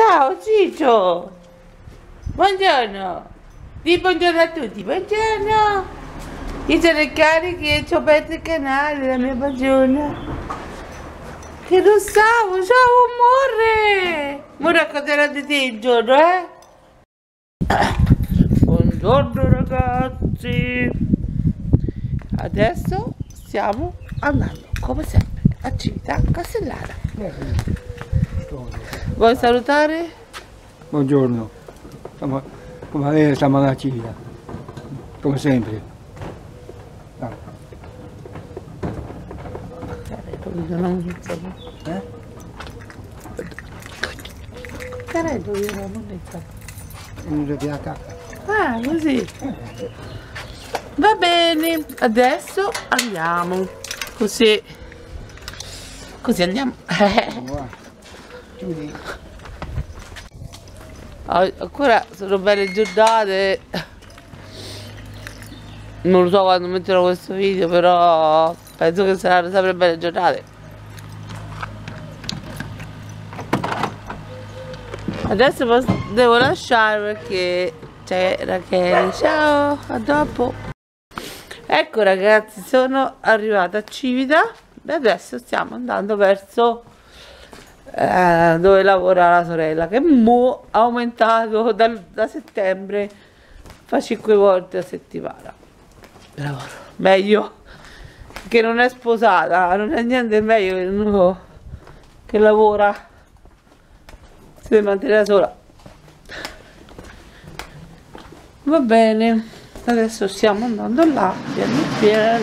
Ciao Ciccio! Buongiorno! Di buongiorno a tutti, buongiorno! Io sono il carico e ci ho aperto il canale, la mia passione. Che non stavo, ciao amore! Mi racconterò di te il giorno, eh? Buongiorno ragazzi! Adesso stiamo andando, come sempre, a Civita Castellana. Vuoi salutare? Buongiorno, stiamo alla Civita, come sempre. Non iniziamo. Carello io non iniziamo. Non si cacca. Ah, così. Va bene, adesso andiamo. Così andiamo. Ancora sono belle giornate. Non lo so quando metterò questo video, però penso che saranno sempre belle giornate. Adesso devo lasciare perché c'è Rachele. Ciao, a dopo. Ecco ragazzi, sono arrivata a Civita e adesso stiamo andando verso dove lavora la sorella, che mo ha aumentato da settembre, fa 5 volte a settimana. Lavoro. Meglio che non è sposata, non è niente meglio che uno che lavora, si deve mantenere da sola. Va bene, adesso stiamo andando là, piano piano.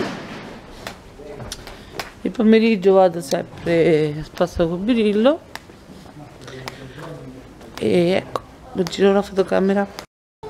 Il pomeriggio vado sempre a spasso con Birillo e ecco, mi giro la fotocamera.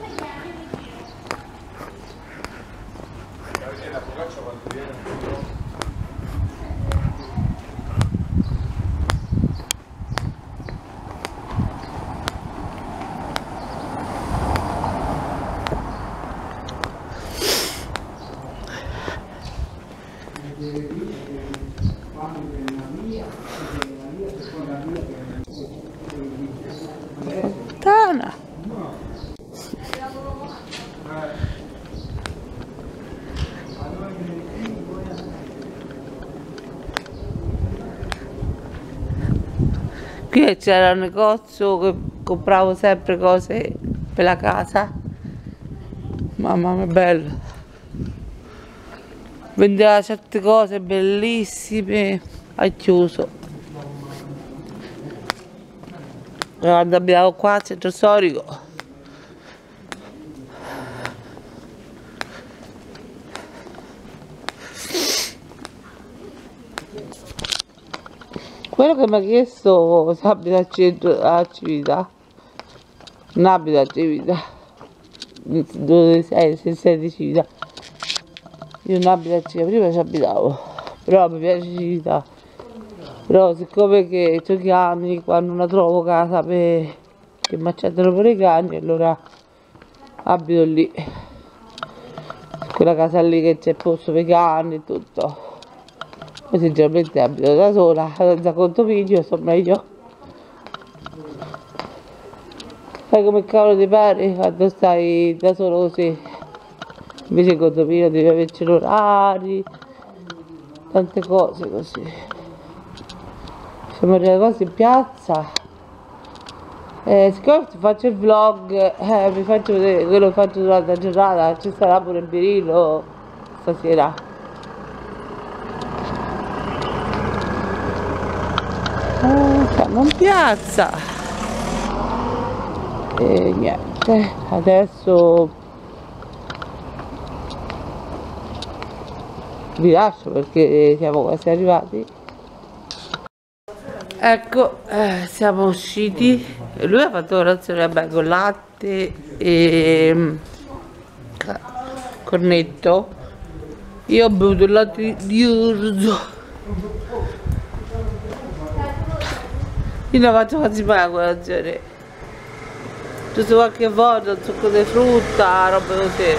Tana. Qui c'era un negozio che compravo sempre cose per la casa. Mamma mia, bello. Vendeva certe cose bellissime. Ha chiuso. Guarda, abbiamo qua il centro storico. Quello che mi ha chiesto se abita al centro, a Civita, non abita a Civita, dove sei, se sei di Civita. Io non abito a Civita, prima ci abitavo, però mi piace Civita. Però siccome che ho i cani, quando non trovo casa che mi accettano per i cani, allora abito lì. Quella casa lì che c'è posto per i cani e tutto. Poi sinceramente abito da sola, senza condominio, sto meglio. Fai come cavolo ti pare quando stai da solo così. Invece il condominio devi averci orari, tante cose così. Siamo arrivati quasi in piazza. Siccome faccio il vlog, vi faccio vedere quello che faccio durante la giornata. Ci sarà pure il Birillo stasera. Siamo in piazza. E niente, adesso vi lascio perché siamo quasi arrivati. Ecco, siamo usciti. Lui ha fatto colazione con latte e cornetto. Io ho bevuto il latte di orzo. Io non faccio quasi mai la colazione. Giusto qualche volta, un succo di frutta, roba così.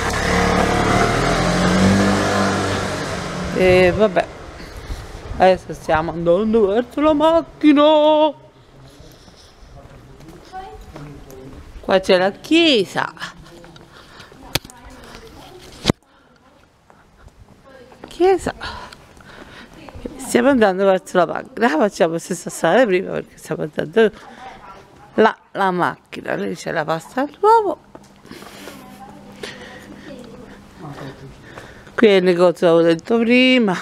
E vabbè. Adesso stiamo andando verso la macchina. Qua c'è la chiesa. Chiesa. Stiamo andando verso la macchina. Facciamo la stessa strada prima perché stiamo andando la macchina. Lì c'è la pasta all'uovo. Qui è il negozio, avevo detto prima.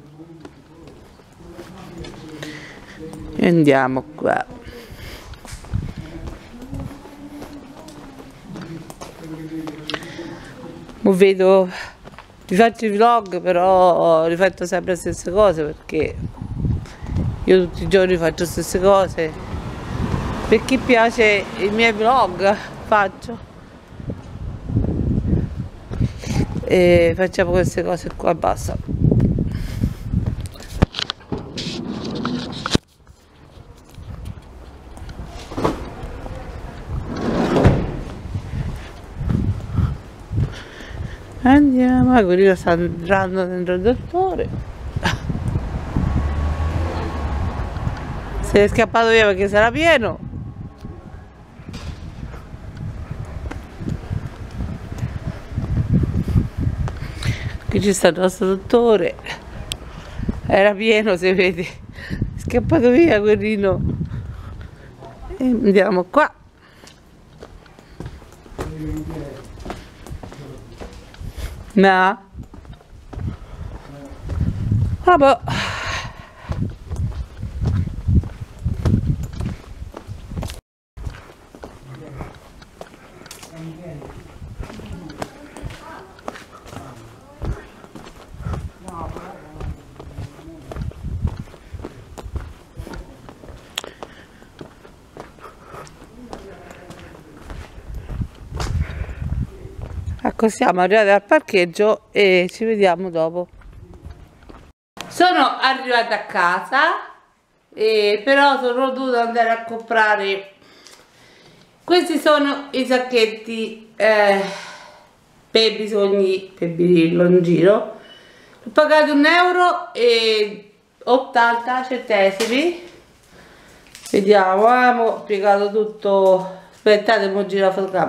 E andiamo qua. Vedo, vi faccio i vlog, però rifatto sempre le stesse cose perché io tutti i giorni faccio le stesse cose. Per chi piace i miei vlog faccio e facciamo queste cose qua e basta. Andiamo, quello sta entrando dentro il dottore. Se è scappato via perché sarà pieno. Qui ci sta il nostro dottore. Era pieno, se vedi. È scappato via quellino. E andiamo qua. No. Vabbè. Ecco, siamo arrivati al parcheggio e ci vediamo dopo. Sono arrivata a casa, però sono dovuta andare a comprare. Questi sono i sacchetti per bisogni per Birillo in giro. Ho pagato 1,80 €. Vediamo, ho piegato tutto. Aspettate, mo giro la fotocamera.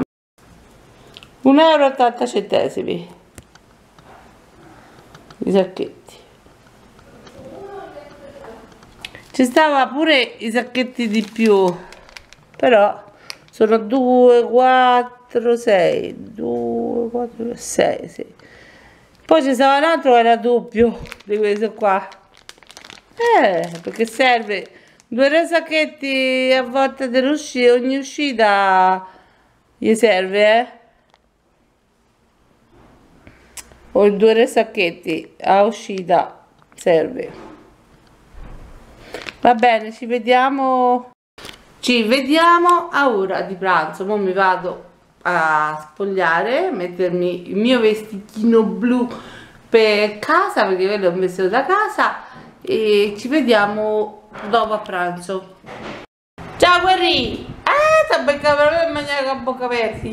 1,80 € i sacchetti. Ci stava pure i sacchetti di più, però sono 2, 4, 6, 2, 4, 6, sì. Poi ci stava un altro che era doppio di questo qua, perché serve 2 sacchetti a volta dell'uscita, ogni uscita gli serve, o 2 sacchetti a uscita serve. Va bene, ci vediamo a ora di pranzo. Ora mi vado a spogliare, mettermi il mio vestitino blu per casa, perché quello è un vestito da casa, e ci vediamo dopo a pranzo. Ciao Guerri! Sta beccando per mangiare con bocca aperta.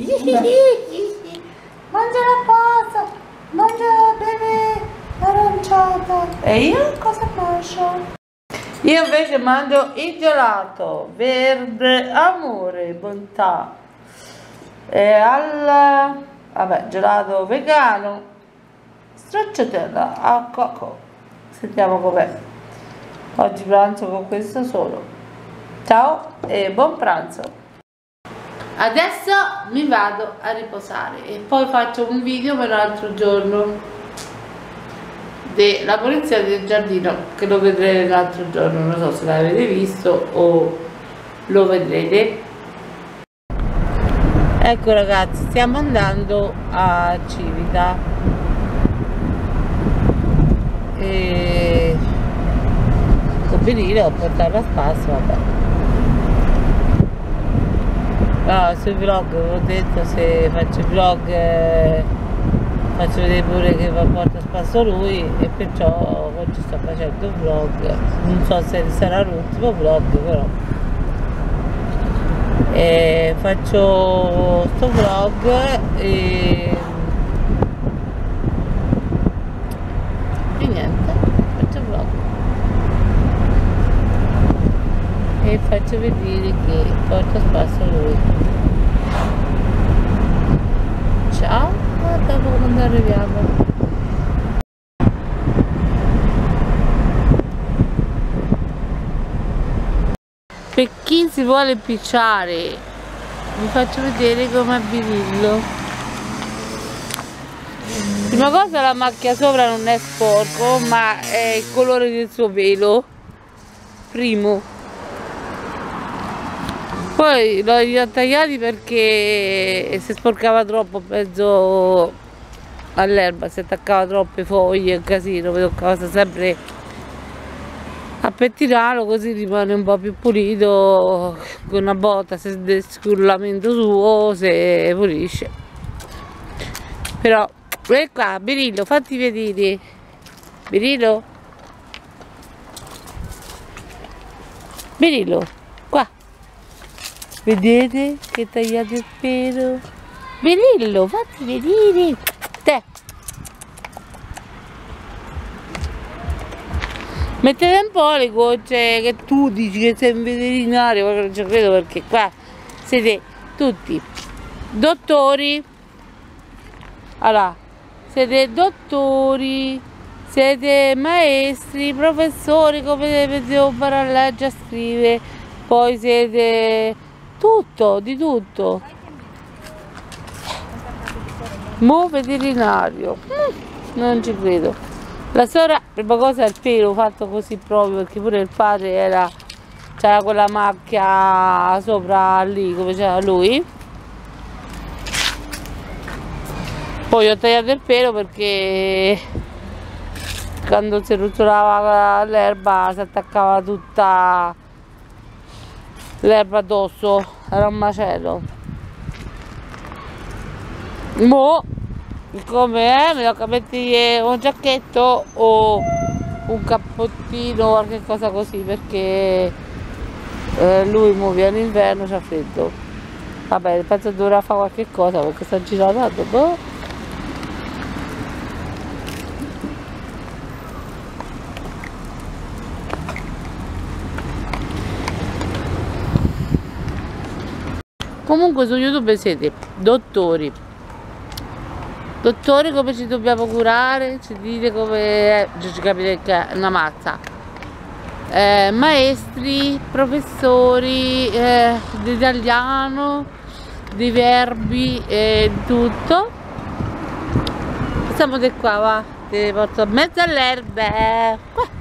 Mangia la pasta, mangia la beve aranciata. E io cosa mangio? Io invece mangio il gelato verde, amore, bontà. E vabbè, gelato vegano, stracciatella a cocco. Sentiamo com'è. Oggi pranzo con questo solo. Ciao e buon pranzo. Adesso mi vado a riposare e poi faccio un video per l'altro giorno della pulizia del giardino, che lo vedrete l'altro giorno, non so se l'avete visto o lo vedrete. Ecco ragazzi, stiamo andando a Civita e con venire ho portato a spasso, vabbè. No, sui vlog ho detto, se faccio i vlog faccio vedere pure che porta a spasso lui, e perciò oggi sto facendo un vlog. Non so se sarà l'ultimo vlog, però faccio sto vlog e niente, faccio vlog e faccio vedere che porta a spasso lui. dopo quando arriviamo. Per chi si vuole impicciare, vi faccio vedere com'è Birillo. Prima cosa, la macchia sopra non è sporco, ma è il colore del suo pelo. Primo. Poi li ho tagliati perché si sporcava troppo mezzo all'erba, si attaccava troppe foglie, un casino, mi toccava sempre a pettinarlo, così rimane un po' più pulito, con una botta, se del scullamento suo si pulisce. Però, vieni qua, Birillo, fatti vedere. Birillo? Birillo, qua. Vedete che tagliate il pelo? Birillo, fatti vedere. Te. Mettete un po' le gocce che tu dici che sei un veterinario, ma non ci credo, perché qua siete tutti dottori. Allora, siete dottori, siete maestri, professori, come devo imparare a leggere, a scrivere, poi siete tutto, di tutto. Mo veterinario, non ci credo. La sorella, prima cosa, è il pelo fatto così proprio, perché pure il padre c'era quella macchia sopra lì, come c'era lui. Poi ho tagliato il pelo perché quando si ruzzolava l'erba si attaccava tutta l'erba addosso, era un macello. Mo, come è, mi tocca mettere un giacchetto o un cappottino o qualche cosa così, perché lui muove in inverno, c'ha freddo. Vabbè, penso dovrà fare qualche cosa perché sta girando, boh. Comunque su YouTube siete dottori. Dottori, come ci dobbiamo curare, ci dite come è, ci capite che è una mazza. Maestri, professori di italiano, di verbi e di tutto. Passiamo di qua, va, ti porto a mezzo all'erba.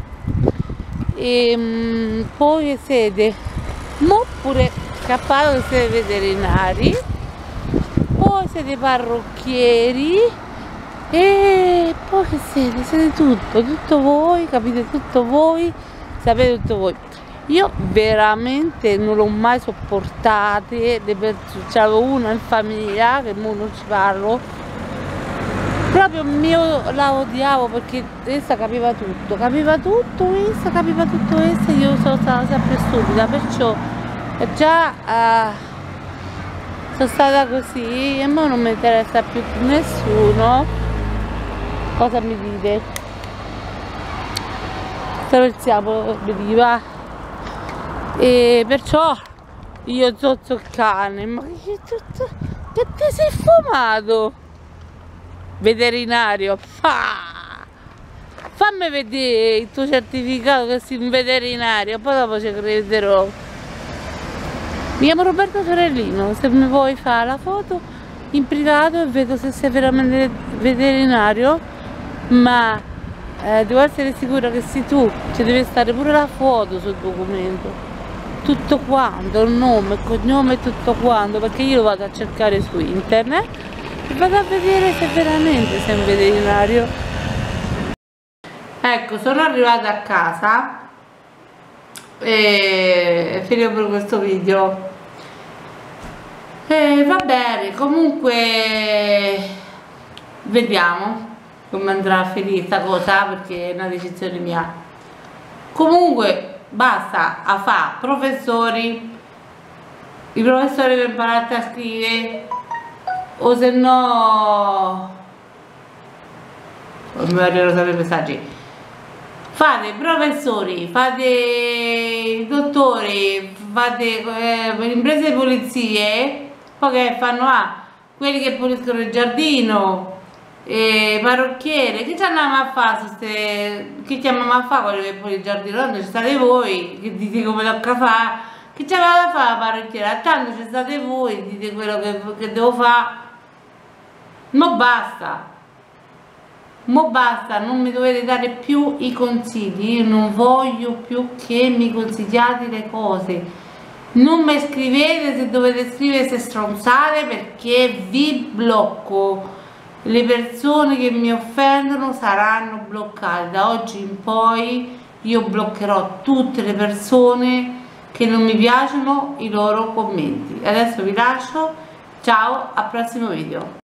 E poi siete pure scappato che siete veterinari. Poi siete parrucchieri e poi che siete? Siete tutto voi, capite tutto voi, sapete tutto voi. Io veramente non l'ho mai sopportate, c'avevo una in famiglia, che mo non ci parlo, proprio la odiavo perché essa capiva tutto, essa capiva tutto essa, io sono stata sempre stupida, perciò già sono stata così e ora non mi interessa più nessuno. Cosa mi dite? Attraversiamo, vediva. E perciò io zozzo il cane. Ma che ti sei fumato? Veterinario. Fammi vedere il tuo certificato che sei un veterinario, poi dopo ci crederò. Mi chiamo Roberto Sorellino, se mi vuoi fare la foto in privato e vedo se sei veramente veterinario, ma devo essere sicura che sei tu, ci deve stare pure la foto sul documento, tutto quanto, il nome, il cognome e tutto quanto, perché io lo vado a cercare su internet e vado a vedere se veramente sei un veterinario. Ecco, sono arrivata a casa e finito per questo video. Va bene, comunque vediamo come andrà a finire questa cosa, perché è una decisione mia. Comunque basta a fare professori, i professori per imparare a scrivere, o se no non mi arrivano sempre i messaggi. Fate professori, fate dottori, fate imprese di pulizie, poi che fanno quelli che puliscono il giardino, parrucchiere, che ci andiamo a fare che chiamiamo a fare quello che poi il giardino, ci state voi che dite come tocca fare, che ci aveva da fare la parrucchiera, tanto ci state voi, dite quello che devo fare. Mo basta, non mi dovete dare più i consigli, io non voglio più che mi consigliate le cose, non mi scrivete, se dovete scrivere se stronzate, perché vi blocco. Le persone che mi offendono saranno bloccate. Da oggi in poi io bloccherò tutte le persone che non mi piacciono i loro commenti. Adesso vi lascio, ciao, al prossimo video.